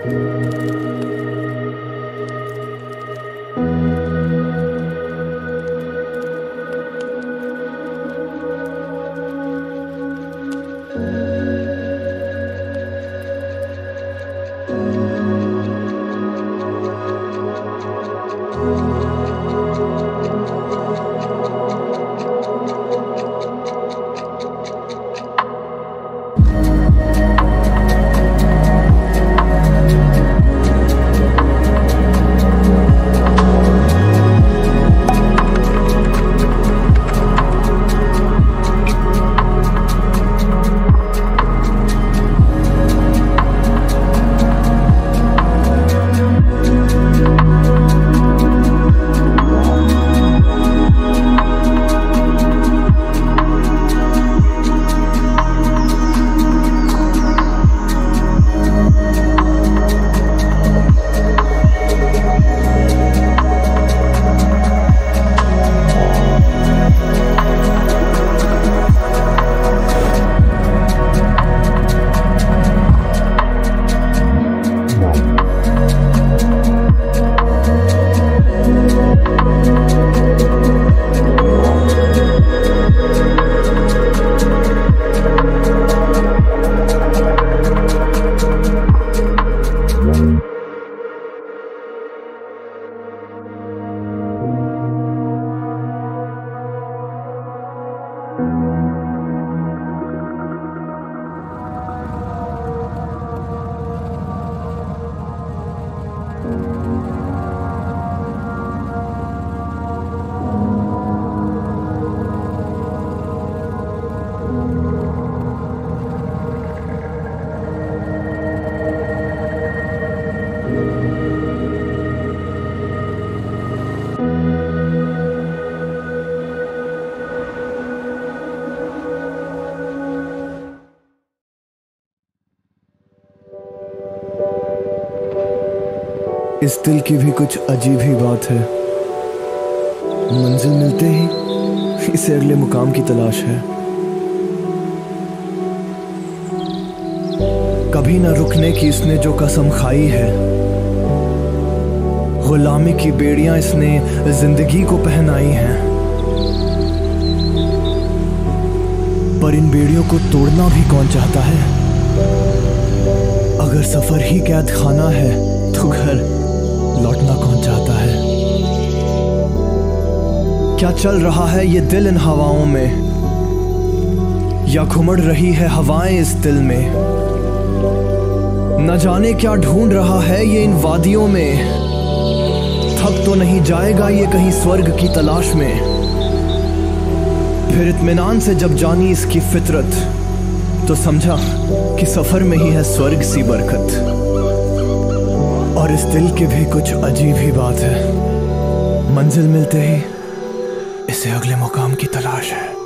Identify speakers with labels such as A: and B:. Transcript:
A: इस दिल की भी कुछ अजीब ही बात है। मंजिल मिलते ही इसे अगले मुकाम की तलाश है। कभी ना रुकने की इसने जो कसम खाई है, गुलामी की बेड़ियां इसने जिंदगी को पहनाई हैं। पर इन बेड़ियों को तोड़ना भी कौन चाहता है? अगर सफर ही कैद खाना है तो घर लौटना कौन चाहता है? क्या चल रहा है ये दिल इन हवाओं में, या घुमड़ रही है हवाएं इस दिल में? न जाने क्या ढूंढ रहा है ये इन वादियों में। थक तो नहीं जाएगा ये कहीं स्वर्ग की तलाश में? फिर इत्मीनान से जब जानी इसकी फितरत, तो समझा कि सफर में ही है स्वर्ग सी बरकत। और इस दिल की भी कुछ अजीब ही बात है। मंजिल मिलते ही इसे अगले मुकाम की तलाश है।